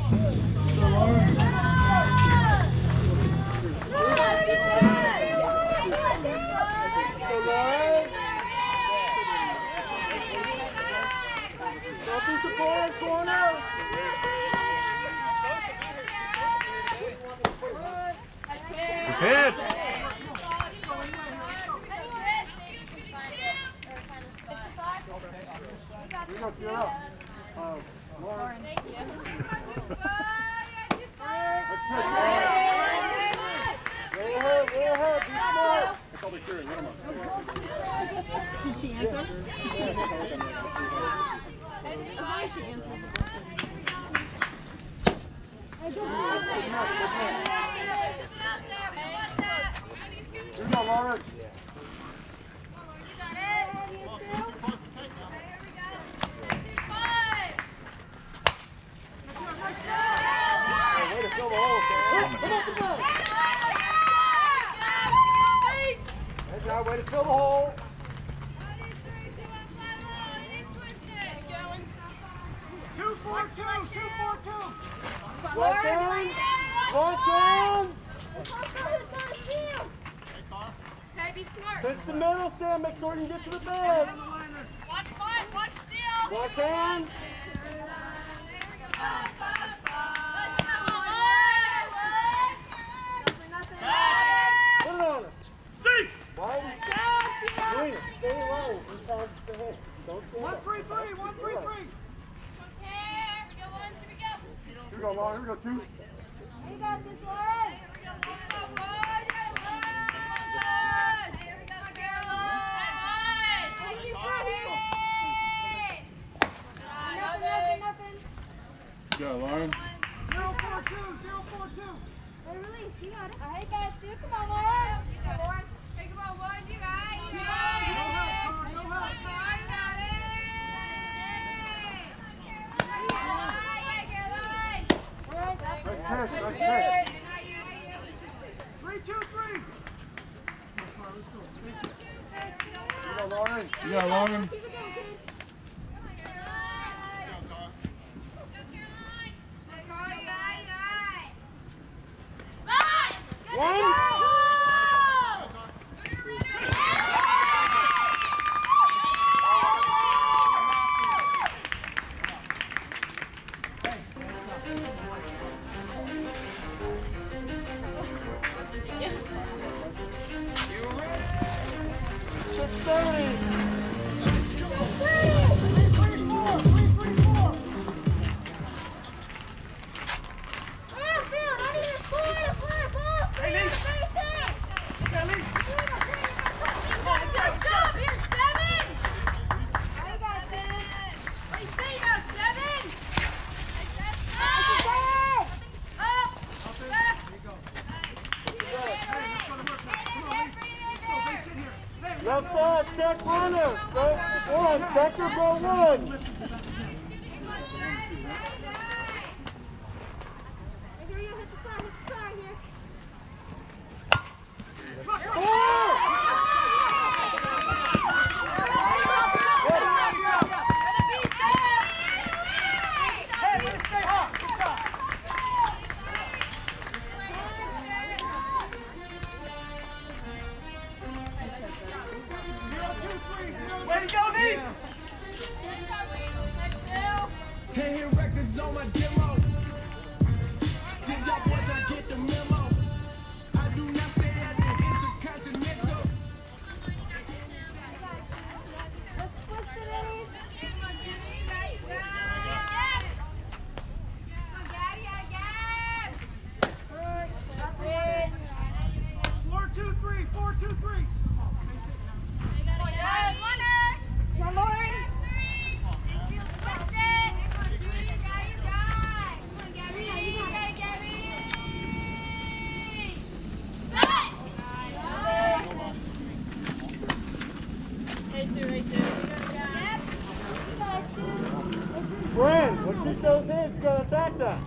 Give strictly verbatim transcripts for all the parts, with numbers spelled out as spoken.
Pitch. She answered? She answered. Here we go, Lauren. Way to fill the hole, Sam. Come on, come on. Good job, way to fill the hole. Two, four, two, two, four, two. Watch hands. Watch hands. Okay, be smart. Pitch the middle, Sam. Make sure you get to the bed. Watch five, watch steal. Watch hands. Put it on her. See. Why? Swing it. Stay low. Sometimes stay ahead. Don't stand One up. free three, one free three. Here we go, one, here we go. Here we go, Lauren. Here we go, two. You got this, Lauren. Here we go, one, one, one. Here we go, Caroline. Thank you, buddy. Nothing, nothing, nothing. Go, Lauren. Zero four two, zero four two. Hey, release, you got it. Hey, guys, do come on, Lauren. You got Lauren. Think about one, you got it. You got it. No help, Connor, no help. You got it. Nice catch, nice catch. Three two three. Here we go, Lauren. You got Lauren. One. Just thirty. Left side, check runner. Go one, Becker, go one. Way to go, Nice! Hey, here records on my demo. Did y'all boys not get the memo? I do not stay at the Intercontinental. Four two three, four two three. Brent, when she shows hands, you gotta attack that.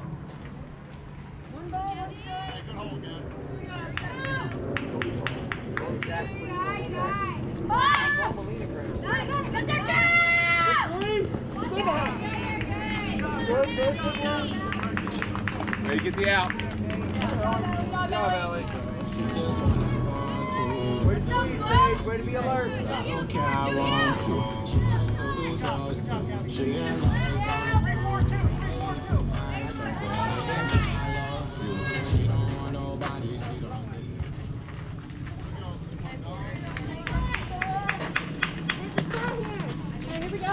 Good, good, good, good. Ready to get the out. Good job, Ellie. Way to squeeze, Paige. Way to be alert. Okay, I want to. Three, four, two. Three, four, two. Here we go.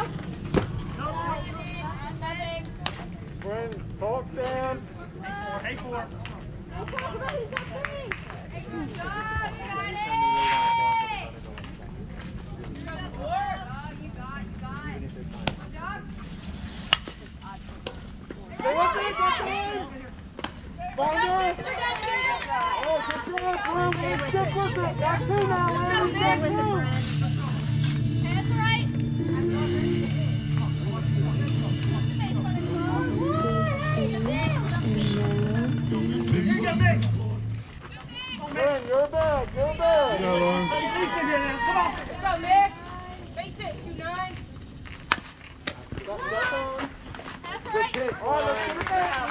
Friend, talk down. Hey, four. Hey, talk about it. He's got three. Hey, good job. You got it. Oh, you got it. You got it. Good job. Stay with it, get in. Find her. Oh, good job, Friend. Let's stick with it. Got two now, ladies. Got two. That's all right. You got me. Friend, you're back. You're back. Hey, Lisa here now. Come on. Let's go, Nick. Face it. two nine. Got that on. That's all Good right. pitch. All right, let's get it back.